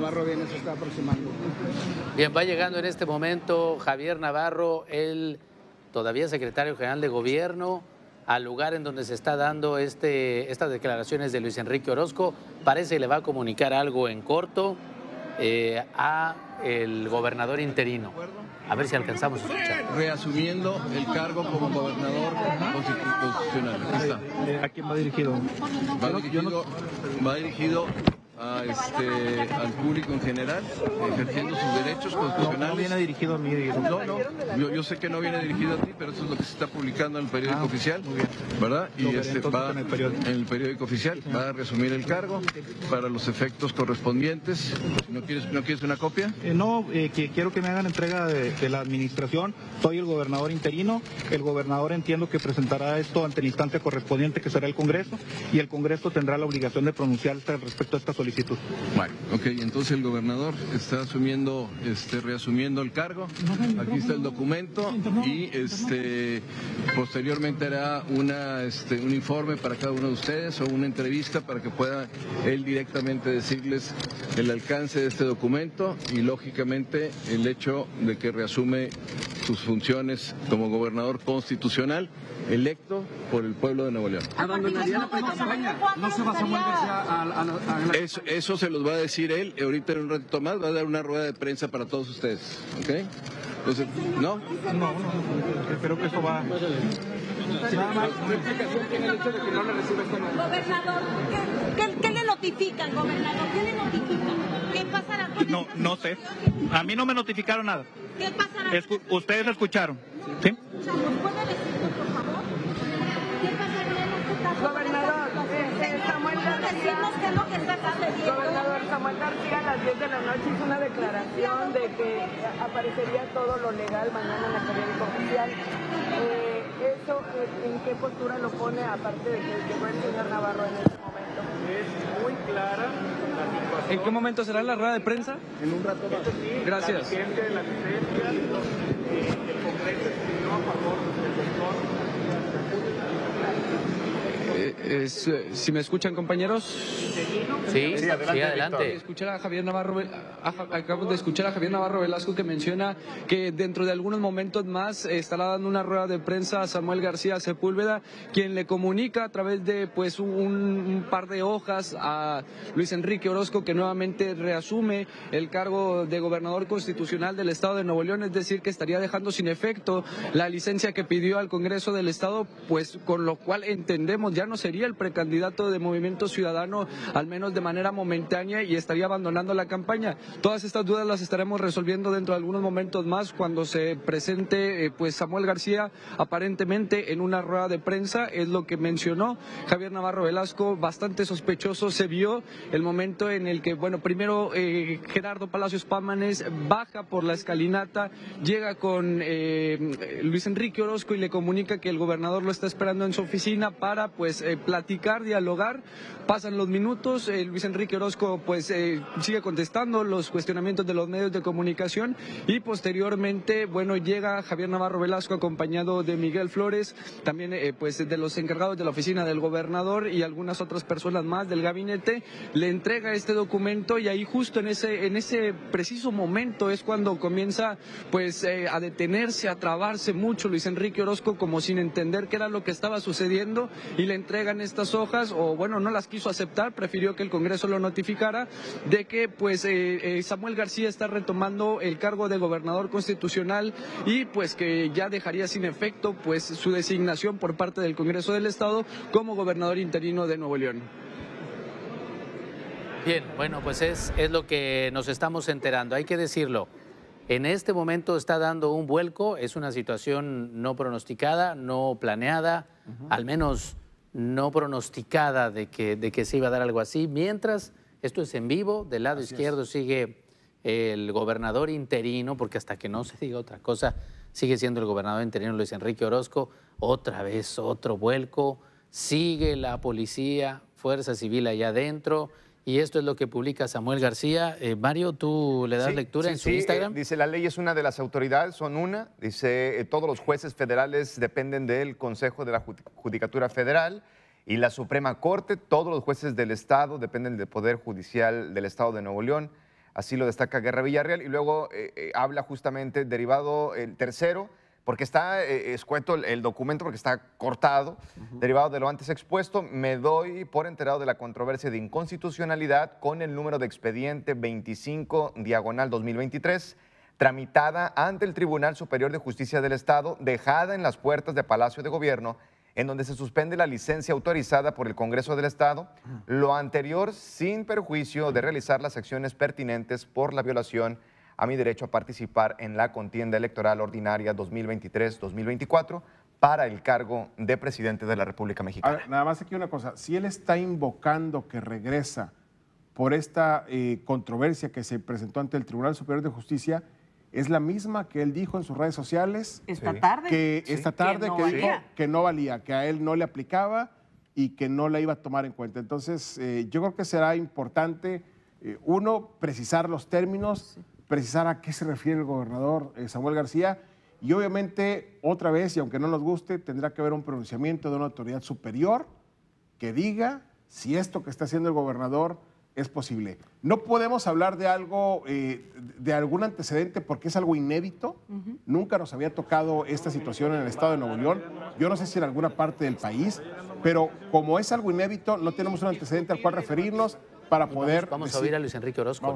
Navarro Vienes se está aproximando. Bien, va llegando en este momento Javier Navarro, el todavía secretario general de Gobierno, al lugar en donde se está dando estas declaraciones de Luis Enrique Orozco. Parece que le va a comunicar algo en corto a el gobernador interino. A ver si alcanzamos a escuchar. Reasumiendo el cargo como gobernador constitucional. Aquí está. ¿A quién va dirigido? Va dirigido al público en general, ejerciendo sus derechos constitucionales. No viene dirigido a mí. No, yo sé que no viene dirigido a ti, pero eso es lo que se está publicando en el periódico oficial, ¿verdad? Y va en el periódico oficial, va a resumir el cargo para los efectos correspondientes. ¿No quieres una copia? Que quiero que me hagan entrega de la administración. Soy el gobernador interino. El gobernador entiendo que presentará esto ante el instante correspondiente, que será el Congreso, y el Congreso tendrá la obligación de pronunciarse respecto a esta solicitud. Bueno, ok, entonces el gobernador está reasumiendo el cargo. Aquí está el documento y posteriormente hará un informe para cada uno de ustedes o una entrevista para que pueda él directamente decirles el alcance de este documento y lógicamente el hecho de que reasume sus funciones como gobernador constitucional electo por el pueblo de Nuevo León. ¿Abandonaría la pre-campaña? ¿No se va Samuel García a la... Eso se los va a decir él, ahorita en un ratito más va a dar una rueda de prensa para todos ustedes, ¿ok? Entonces, ¿no? No, espero que eso va... Nada más, ¿qué explicación tiene el hecho de que no le reciba este nombre? Gobernador, ¿qué le notifican, gobernador? ¿Qué le notifican? ¿Qué pasará con No sé. A mí no me notificaron nada. ¿Qué pasará? Ustedes lo escucharon. ¿Sí? ¿Puede decirnos, por favor? ¿Qué pasaría en este caso? Gobernador, Samuel García. Decirnos qué es lo que está sucediendo. Gobernador, Samuel García a las 10 de la noche hizo una declaración de que aparecería todo lo legal mañana en el periódico oficial. ¿Eso en qué postura lo pone, aparte de que llegó el señor Navarro en este momento? Es muy clara la situación. ¿En qué momento será la rueda de prensa? En un rato más. Gracias. La gente de la licencia, el Congreso escribió a favor del doctor. Si me escuchan, compañeros. Sí, adelante. Acabo de escuchar a Javier Navarro Velasco, que menciona que dentro de algunos momentos más estará dando una rueda de prensa a Samuel García Sepúlveda, quien le comunica a través de un par de hojas a Luis Enrique Orozco que nuevamente reasume el cargo de gobernador constitucional del Estado de Nuevo León, es decir, que estaría dejando sin efecto la licencia que pidió al Congreso del Estado, pues con lo cual entendemos ya no sería el precandidato de Movimiento Ciudadano, al menos de manera momentánea, y estaría abandonando la campaña. Todas estas dudas las estaremos resolviendo dentro de algunos momentos más cuando se presente Samuel García aparentemente en una rueda de prensa. Es lo que mencionó Javier Navarro Velasco, bastante sospechoso se vio el momento en el que, primero Gerardo Palacios Pámanes baja por la escalinata, llega con Luis Enrique Orozco y le comunica que el gobernador lo está esperando en su oficina para platicar, dialogar. Pasan los minutos, Luis Enrique Orozco sigue contestando los cuestionamientos de los medios de comunicación y posteriormente, llega Javier Navarro Velasco acompañado de Miguel Flores, también de los encargados de la oficina del gobernador y algunas otras personas más del gabinete, le entrega este documento y ahí justo en ese preciso momento es cuando comienza a detenerse, a trabarse mucho Luis Enrique Orozco, como sin entender qué era lo que estaba sucediendo, y le entregan estas hojas, no las quiso aceptar, prefirió que el Congreso lo notificara de que Samuel García está retomando el cargo de gobernador constitucional y que ya dejaría sin efecto su designación por parte del Congreso del Estado como gobernador interino de Nuevo León. Bien, es lo que nos estamos enterando, hay que decirlo. En este momento está dando un vuelco, es una situación no pronosticada, no planeada, al menos no pronosticada de que se iba a dar algo así. Mientras, esto es en vivo, del lado izquierdo sigue el gobernador interino, porque hasta que no se diga otra cosa, sigue siendo el gobernador interino Luis Enrique Orozco. Otra vez otro vuelco, sigue la policía, fuerza civil allá adentro. Y esto es lo que publica Samuel García. Mario, ¿tú le das lectura en su Instagram? Dice, la ley es una de las autoridades, son una. Dice, todos los jueces federales dependen del Consejo de la Judicatura Federal y la Suprema Corte. Todos los jueces del Estado dependen del Poder Judicial del Estado de Nuevo León. así lo destaca Guerra Villarreal, y luego habla justamente derivado el tercero, porque está escueto el documento, porque está cortado, derivado de lo antes expuesto, me doy por enterado de la controversia de inconstitucionalidad con el número de expediente 25/2023, tramitada ante el Tribunal Superior de Justicia del Estado, dejada en las puertas de Palacio de Gobierno, en donde se suspende la licencia autorizada por el Congreso del Estado, lo anterior sin perjuicio de realizar las acciones pertinentes por la violación a mi derecho a participar en la contienda electoral ordinaria 2023-2024 para el cargo de presidente de la República Mexicana. A ver, nada más aquí una cosa, si él está invocando que regresa por esta controversia que se presentó ante el Tribunal Superior de Justicia, es la misma que él dijo en sus redes sociales Esta tarde. que esta tarde no que dijo valía. que no valía, que a él no le aplicaba y que no la iba a tomar en cuenta. Entonces, yo creo que será importante, uno, precisar los términos, precisar a qué se refiere el gobernador Samuel García, y obviamente, otra vez, y aunque no nos guste, tendrá que haber un pronunciamiento de una autoridad superior que diga si esto que está haciendo el gobernador es posible. No podemos hablar de algo, de algún antecedente, porque es algo inédito. Nunca nos había tocado esta situación en el estado de Nuevo León. Yo no sé si en alguna parte del país, pero como es algo inédito, no tenemos un antecedente al cual referirnos para poder Vamos a oír a Luis Enrique Orozco.